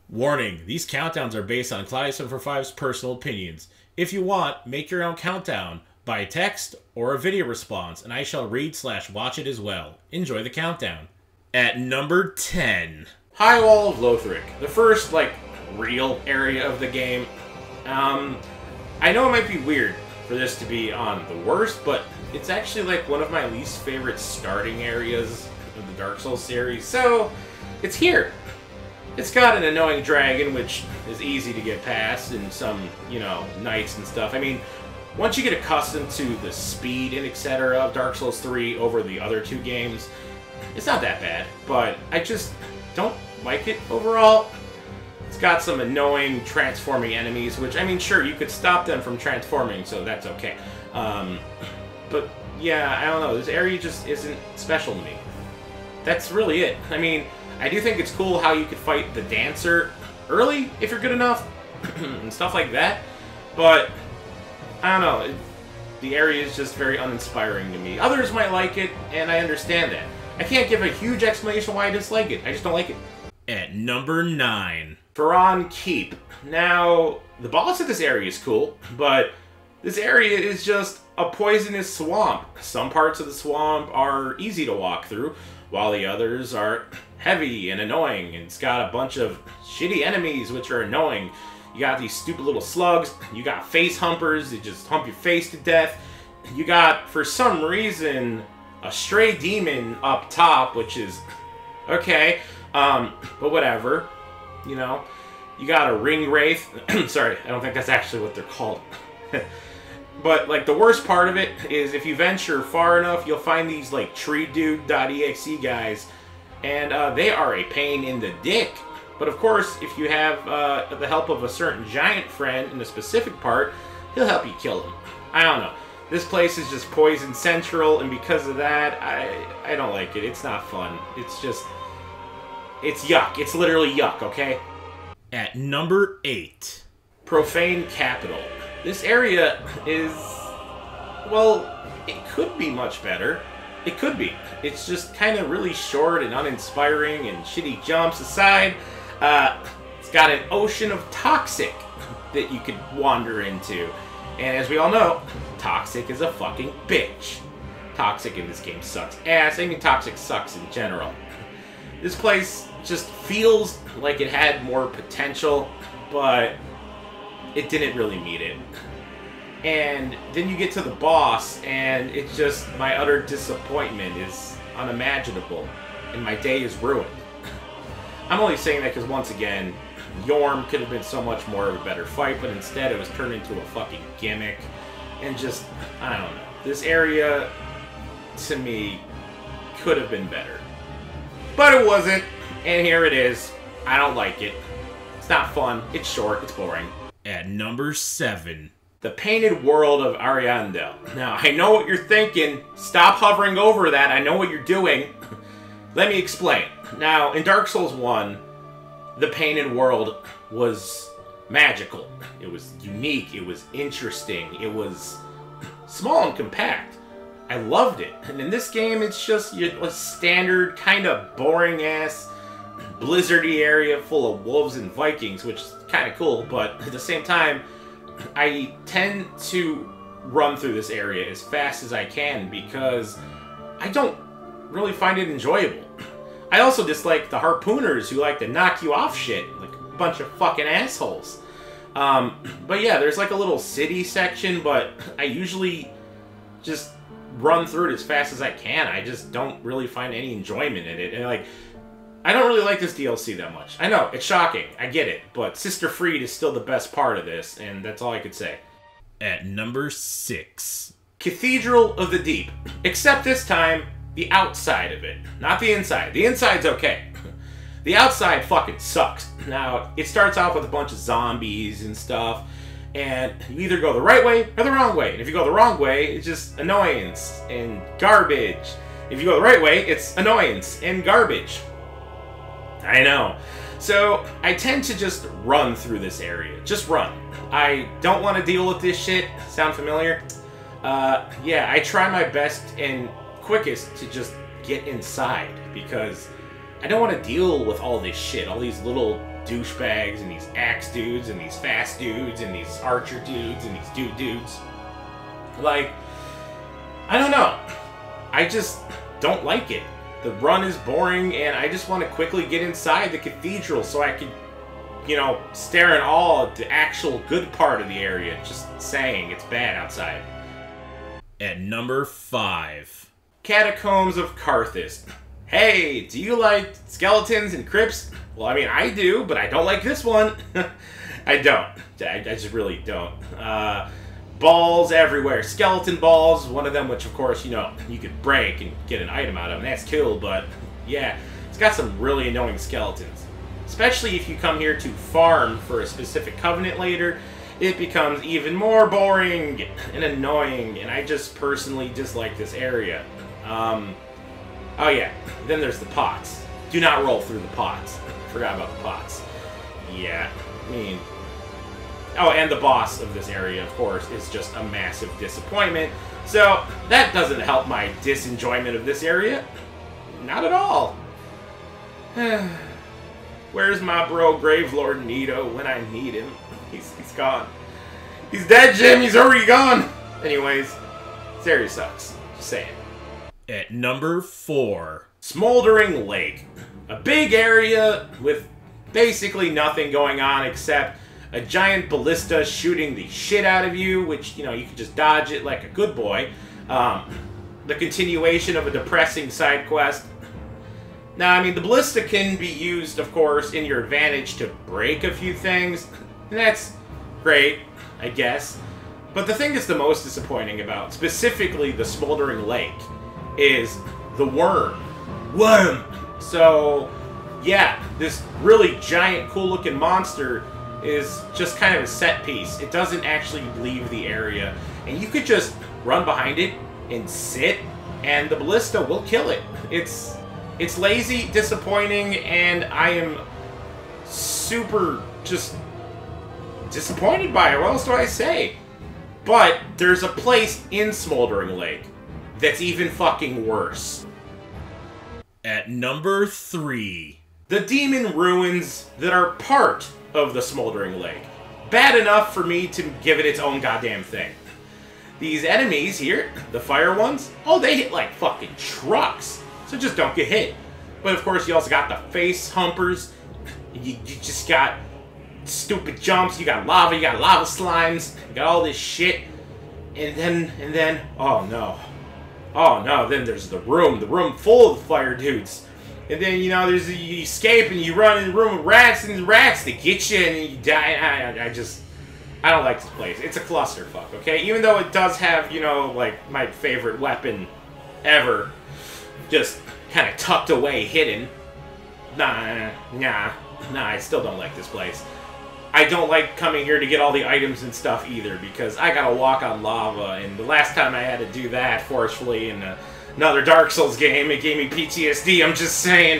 Warning, these countdowns are based on Cloud8745's personal opinions. If you want, make your own countdown by text or a video response, and I shall read/watch it as well. Enjoy the countdown. At number 10, High Wall of Lothric, the first, real area of the game. I know it might be weird for this to be on the worst, but it's actually, one of my least favorite starting areas of the Dark Souls series, so it's here. It's got an annoying dragon, which is easy to get past, and some, knights and stuff. I mean, once you get accustomed to the speed and etc. of Dark Souls 3 over the other two games, it's not that bad, but I just don't like it overall. It's got some annoying transforming enemies, which, I mean, sure, you could stop them from transforming, so that's okay. But, yeah, I don't know, this area just isn't special to me. That's really it. I mean, I do think it's cool how you could fight the dancer early, if you're good enough, and stuff like that, but I don't know, the area is just very uninspiring to me. Others might like it, and I understand that. I can't give a huge explanation why I dislike it, I just don't like it. At number 9, Faron Keep. Now, the boss of this area is cool, but this area is just a poisonous swamp. Some parts of the swamp are easy to walk through, while the others are heavy and annoying, and it's got a bunch of shitty enemies which are annoying. You got these stupid little slugs, you got face humpers that just hump your face to death, you got, for some reason, a stray demon up top, which is okay, but whatever, you got a ring wraith. Sorry, I don't think that's actually what they're called. But, the worst part of it is if you venture far enough, you'll find these, treedude.exe guys, and they are a pain in the dick. But, of course, if you have the help of a certain giant friend in a specific part, he'll help you kill him. I don't know. This place is just poison central, and because of that, I don't like it. It's not fun. It's just... it's yuck. It's literally yuck, okay? At number 8, Profane Capital. This area is, well, it could be much better. It could be. It's just kind of really short and uninspiring and shitty jumps aside. It's got an ocean of toxic that you could wander into. And as we all know, toxic is a fucking bitch. Toxic in this game sucks ass. I mean, toxic sucks in general. This place just feels like it had more potential, but it didn't really meet it. And then you get to the boss, and it's just, my utter disappointment is unimaginable, and my day is ruined. I'm only saying that because, once again, Yorm could have been so much more of a better fight, but instead it was turned into a fucking gimmick, and just, I don't know. This area, to me, could have been better. But it wasn't, and here it is. I don't like it. It's not fun, it's short, it's boring. At number 7, The Painted World of Ariandel. Now, I know what you're thinking. Stop hovering over that. I know what you're doing. Let me explain. Now, in Dark Souls 1, the Painted World was magical. It was unique. It was interesting. It was small and compact. I loved it. And in this game, it's just a standard, kind of boring-ass, blizzardy area full of wolves and Vikings, which is kind of cool, but at the same time, I tend to run through this area as fast as I can because I don't really find it enjoyable. I also dislike the harpooners who like to knock you off shit, like a bunch of fucking assholes. But yeah, there's a little city section, but I usually just run through it as fast as I can. I just don't really find any enjoyment in it, and I don't really like this DLC that much. I know, it's shocking, I get it, but Sister Fried is still the best part of this, and that's all I could say. At number 6, Cathedral of the Deep. Except this time, the outside of it, not the inside. The inside's okay. The outside fucking sucks. Now, it starts off with a bunch of zombies and stuff, and you either go the right way or the wrong way. And if you go the wrong way, it's just annoyance and garbage. If you go the right way, it's annoyance and garbage. I know. So, I tend to just run through this area. Just run. I don't want to deal with this shit. Sound familiar? Yeah, I try my best and quickest to just get inside, because I don't want to deal with all this shit, all these little douchebags and these axe dudes and these fast dudes and these archer dudes and these dudes. Like, I don't know. I just don't like it. The run is boring, and I just want to quickly get inside the cathedral so I can, you know, stare in awe at the actual good part of the area. Just saying, it's bad outside. At number 5, Catacombs of Carthus. Hey, do you like skeletons and crypts? Well, I mean, I do, but I don't like this one. I don't. I just really don't. Balls everywhere. Skeleton balls. One of them, which, of course, you know, you could break and get an item out of, and that's cool, but, yeah, it's got some really annoying skeletons. Especially if you come here to farm for a specific covenant later, it becomes even more boring and annoying, and I just personally dislike this area. Oh yeah, then there's the pots. Do not roll through the pots. Forgot about the pots. Yeah, I mean... Oh, and the boss of this area, of course, is just a massive disappointment. So, that doesn't help my disenjoyment of this area. Not at all. Where's my bro Gravelord Nito when I need him? He's gone. He's dead, Jim! He's already gone! Anyways, this area sucks. Just saying. At number 4, Smoldering Lake. A big area with basically nothing going on except a giant ballista shooting the shit out of you, which, you know, you can just dodge it like a good boy. The continuation of a depressing side quest. Now, I mean, the ballista can be used, of course, in your advantage to break a few things. And that's great, I guess. But the thing that's the most disappointing about, specifically the Smoldering Lake, is the worm. Worm! So, yeah, this really giant, cool-looking monster is just kind of a set piece. It doesn't actually leave the area. And you could just run behind it and sit, and the ballista will kill it. It's lazy, disappointing, and I am super just disappointed by it. What else do I say? But there's a place in Smoldering Lake that's even fucking worse. At number 3, the demon ruins that are part of the Smoldering Lake. Bad enough for me to give it its own goddamn thing. These enemies here, the fire ones, oh, they hit like fucking trucks. So just don't get hit. But of course, you also got the face humpers. You just got stupid jumps. You got lava slimes. You got all this shit. And then, oh no. Oh no, then there's the room full of fire dudes. And then, you know, there's you escape and you run in the room with rats, and the rats, they get you and you die. I don't like this place. It's a clusterfuck, okay? Even though it does have, you know, like, my favorite weapon ever, just kind of tucked away, hidden. Nah, I still don't like this place. I don't like coming here to get all the items and stuff either, because I gotta walk on lava, and the last time I had to do that forcefully in another Dark Souls game, it gave me PTSD, I'm just saying.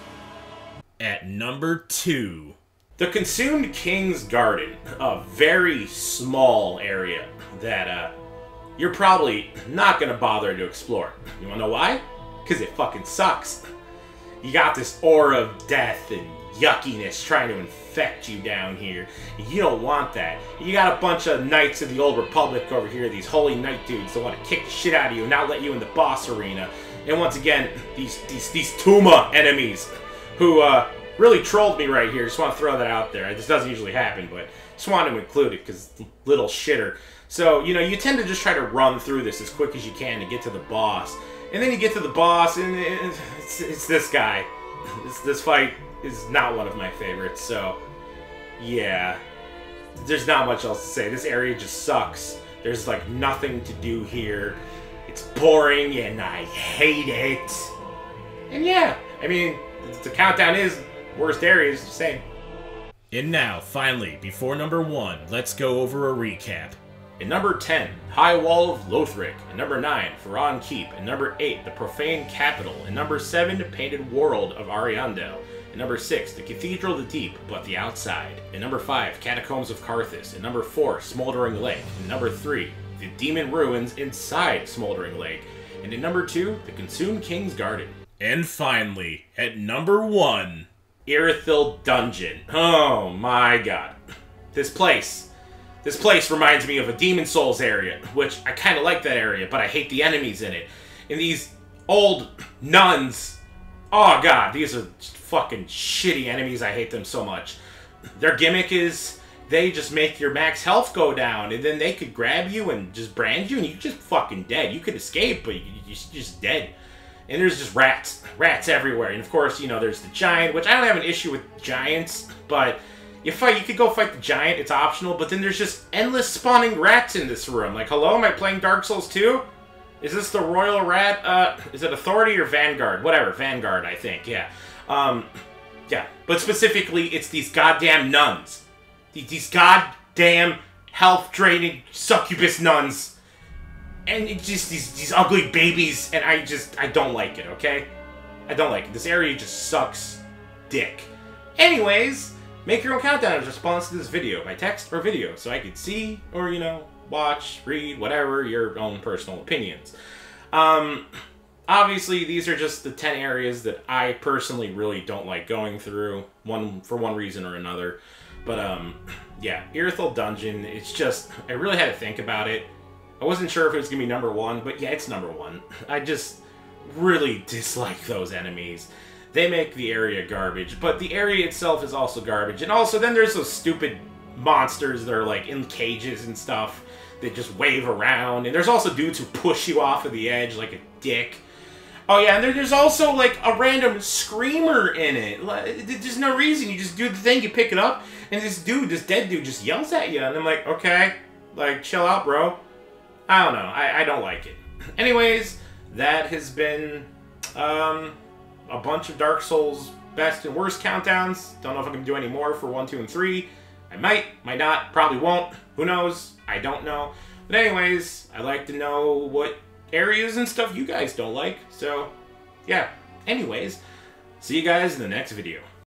At number 2, the Consumed King's Garden, a very small area that you're probably not gonna bother to explore. You wanna know why? Because it fucking sucks. You got this aura of death and yuckiness trying to infect you down here. You don't want that. You got a bunch of Knights of the Old Republic over here, these holy knight dudes that want to kick the shit out of you and not let you in the boss arena. And once again, these Tuma enemies who really trolled me right here. Just want to throw that out there. This doesn't usually happen, but just wanted to include it because little shitter. So, you know, you tend to just try to run through this as quick as you can to get to the boss. And then you get to the boss, and it's this guy. This fight is not one of my favorites, so yeah. There's not much else to say. This area just sucks. There's like nothing to do here. It's boring, and I hate it. And yeah, I mean, the countdown is worst areas, just saying. And now, finally, before number 1, let's go over a recap. At number 10, High Wall of Lothric. At number 9, Faran Keep. At number 8, The Profane Capital. At number 7, Painted World of Ariandel. At number 6, The Cathedral of the Deep, but the Outside. At number 5, Catacombs of Carthus. At number 4, Smoldering Lake. At number 3, The Demon Ruins inside Smoldering Lake. And at number 2, The Consumed King's Garden. And finally, at number 1, Irithyll Dungeon. Oh my god. This place reminds me of a Demon Souls area, which I kind of like that area, but I hate the enemies in it. And these old nuns, oh god, these are fucking shitty enemies. I hate them so much. Their gimmick is they just make your max health go down, and then they could grab you and just brand you, and you're just fucking dead. You could escape, but you're just dead. And there's just rats everywhere. And of course, you know, there's the giant, which I don't have an issue with giants, but you could go fight the giant, it's optional, but then there's just endless spawning rats in this room. Like, hello, am I playing Dark Souls 2? Is this the Royal Rat, is it Authority or Vanguard? Whatever, Vanguard, I think, yeah. Yeah, but specifically, it's these goddamn nuns. These goddamn health-draining succubus nuns. And it's just these ugly babies, and I don't like it, okay? I don't like it. This area just sucks dick. Anyways, make your own countdown in response to this video, by text or video, so I could see, or, you know, watch, read, whatever, your own personal opinions. Obviously, these are just the 10 areas that I personally really don't like going through, for one reason or another. But, yeah, Irithyll Dungeon, it's just, I really had to think about it. I wasn't sure if it was going to be number 1, but yeah, it's number 1. I just really dislike those enemies. They make the area garbage, but the area itself is also garbage. And also, then there's those stupid monsters that are, like, in cages and stuff that just wave around. And there's also dudes who push you off of the edge like a dick. Oh yeah, and there's also, like, a random screamer in it. There's no reason. You just do the thing, you pick it up, and this dead dude, just yells at you. And I'm like, okay, like, chill out, bro. I don't know. I don't like it. Anyways, that has been a bunch of Dark Souls best and worst countdowns. Don't know if I'm going to do any more for 1, 2, and 3. I might not, probably won't. Who knows? I don't know. But anyways, I'd like to know what areas and stuff you guys don't like. So, yeah. Anyways, see you guys in the next video.